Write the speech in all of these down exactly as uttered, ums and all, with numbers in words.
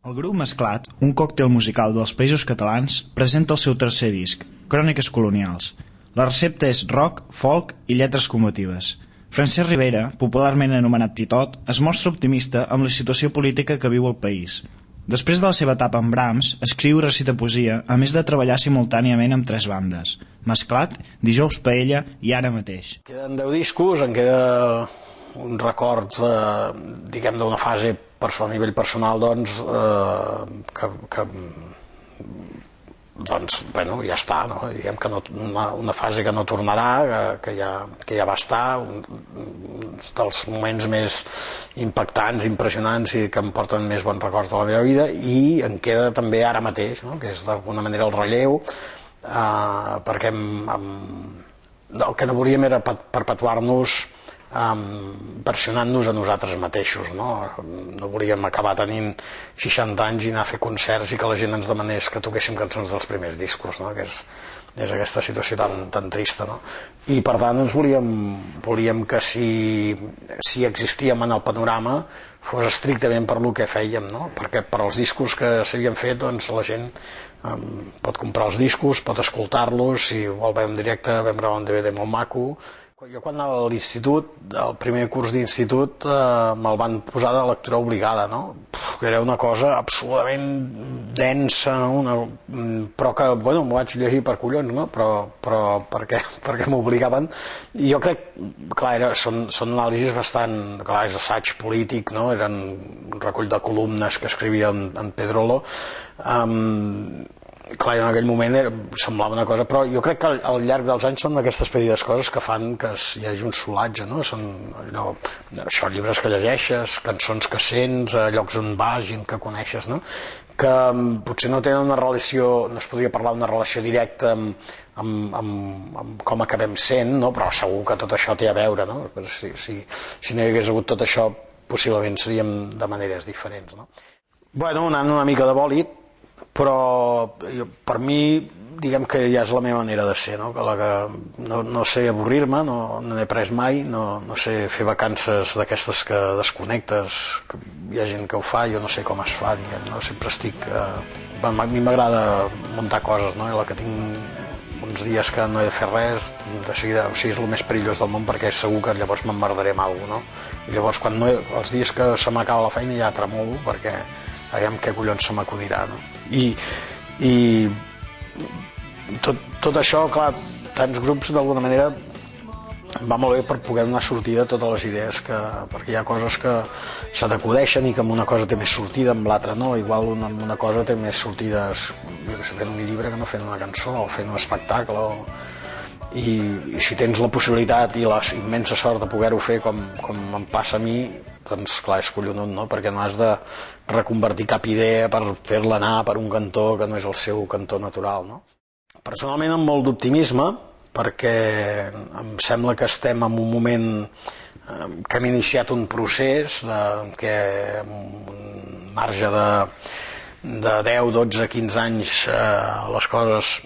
El grup Mesclat, un còctel musical dels Països Catalans, presenta el seu tercer disc, Cròniques colonials. La recepta és rock, folk i lletres combatives. Francesc Ribera, popularment anomenat Titot, es mostra optimista amb la situació política que viu el país. Després de la seva etapa amb Brahms, escriu i recita poesia, a més de treballar simultàniament amb tres bandes: Mesclat, Dijous Paella i Ara mateix. Queden deu discos, en queda un record, eh, diguem, d'una fase a nivell personal, doncs, eh, que, que doncs, bueno, ja està, no? Diguem que no, una, una fase que no tornarà, que, que, ja, que ja va estar, un, un dels moments més impactants, impressionants i que em porten més bons records de la meva vida, i en queda també Ara mateix, no? Que és d'alguna manera el relleu, eh, perquè em, em, el que no volíem era perpetuar-nos Um, versionant-nos a nosaltres mateixos, no? No volíem acabar tenint seixanta anys i anar a fer concerts i que la gent ens demanés que toquéssim cançons dels primers discos, no? Que és, és aquesta situació tan, tan trista, no? I per tant ens volíem, volíem que si, si existíem en el panorama fos estrictament per lo que fèiem, no? Perquè per als discos que s'havien fet, doncs la gent um, pot comprar els discos, pot escoltar-los, si vol veure en directe, vam gravar un D V D molt maco. Jo quan anava a l'institut, el primer curs d'institut, eh, me'l van posar de lectura obligada, no? Puf, que era una cosa absolutament densa, no? Una, però que, bueno, m'ho vaig llegir per collons, no? Però, però perquè, perquè m'obligaven. I jo crec, clar, era, són, són anàlisis bastant, clar, és assaig polític, no? Eren un recull de columnes que escrivia en, en Pedrolo. Um, clar, en aquell moment era, semblava una cosa, però jo crec que al, al llarg dels anys són aquestes petites coses que fan que hi hagi un solatge, no? Són allò, això, llibres que llegeixes, cançons que sents, llocs on vas, gent que coneixes, no? Que potser no tenen una relació, no es podria parlar d'una relació directa amb, amb, amb, amb com acabem sent, no? Però segur que tot això té a veure, no? Si, si, si no hi hagués hagut tot això, possiblement seríem de maneres diferents, no? Bueno, anant una mica de bòlit, però jo, per mi, diguem que ja és la meva manera de ser, no? Que la que no, no sé avorrir-me, no, no n'he pres mai, no, no sé fer vacances d'aquestes que desconnectes, que hi ha gent que ho fa, jo no sé com es fa, diguem, no? Sempre estic... Eh, a mi m'agrada muntar coses, no? I la que tinc uns dies que no he de fer res, de seguida, o sigui, és el més perillós del món, perquè segur que llavors m'emmerdaré amb alguna cosa, no? I llavors, quan no he, els dies que se m'acaba la feina ja tremolo, perquè aviam què collons se m'acudirà, no? I, i tot, tot això, clar, tants grups d'alguna manera va molt bé per poder donar sortida a totes les idees, que, perquè hi ha coses que se t'acudeixen i que amb una cosa té més sortida, amb l'altra no, igual una, amb una cosa té més sortides, jo que sé, fent un llibre que no fent una cançó o fent un espectacle, o... I, i si tens la possibilitat i la immensa sort de poder-ho fer com, com em passa a mi, doncs clar, és collonut, no? Perquè no has de reconvertir cap idea per fer-la anar per un cantó que no és el seu cantó natural, no? Personalment amb molt d'optimisme, perquè em sembla que estem en un moment eh, que hem iniciat un procés eh, que amb un marge de, de deu, dotze, quinze anys eh, les coses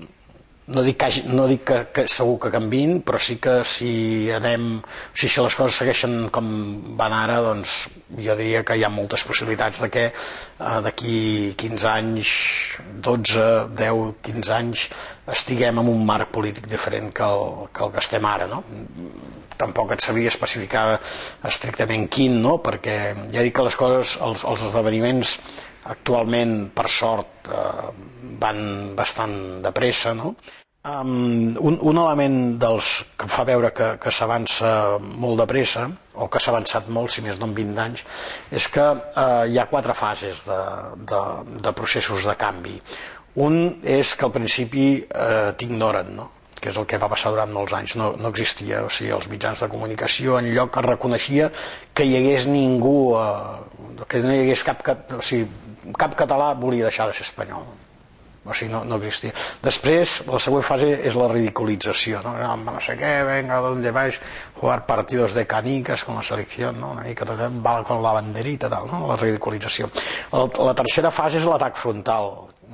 no dic, que, no dic que, que segur que canviïn, però sí que si anem, o sigui, si les coses segueixen com van ara, doncs jo diria que hi ha moltes possibilitats de que eh, d'aquí quinze anys, dotze, deu, quinze anys estiguem en un marc polític diferent que el que, el que estem ara, no? Tampoc et sabria especificar estrictament quin, no? Perquè ja dic que les coses, els, els esdeveniments actualment, per sort, eh, van bastant de pressa, no? Um, un, un element dels que fa veure que, que s'avança molt de pressa, o que s'ha avançat molt, si més no en vint anys, és que eh, hi ha quatre fases de, de, de processos de canvi. Un és que al principi eh, t'ignoren, no? Que és el que va passar durant molts anys, no, no existia, o sigui, els mitjans de comunicació en lloc que reconeixia que hi hagués ningú, eh, que no hi hagués cap, o sigui, cap català volia deixar de ser espanyol, o sigui, no, no existia. Després, la següent fase és la ridiculització, no, no, no sé què, venga, donde vais, jugar partidos de canicas con la selección, no, una mica tot, va con la banderita, tal, no, la ridiculització. La, la tercera fase és l'atac frontal,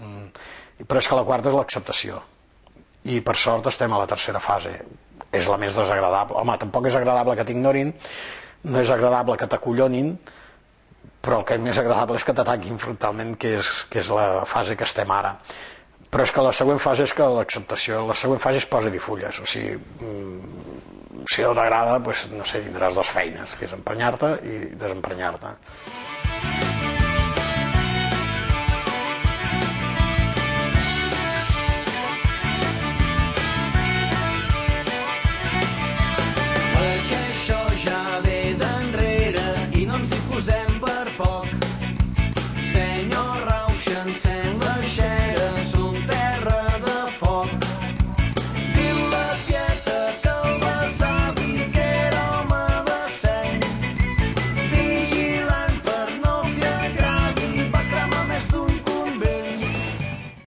però és que la quarta és l'acceptació. I per sort estem a la tercera fase, és la més desagradable. Home, tampoc és agradable que t'ignorin, no és agradable que t'acollonin, però el que és més agradable és que t'ataquin frontalment, que és, que és la fase que estem ara. Però és que la següent fase és que l'acceptació, la següent fase és posa-hi fulles, o sigui, mm, si no t'agrada, doncs, no sé, tindràs dues feines, que és emprenyar-te i desemprenyar-te.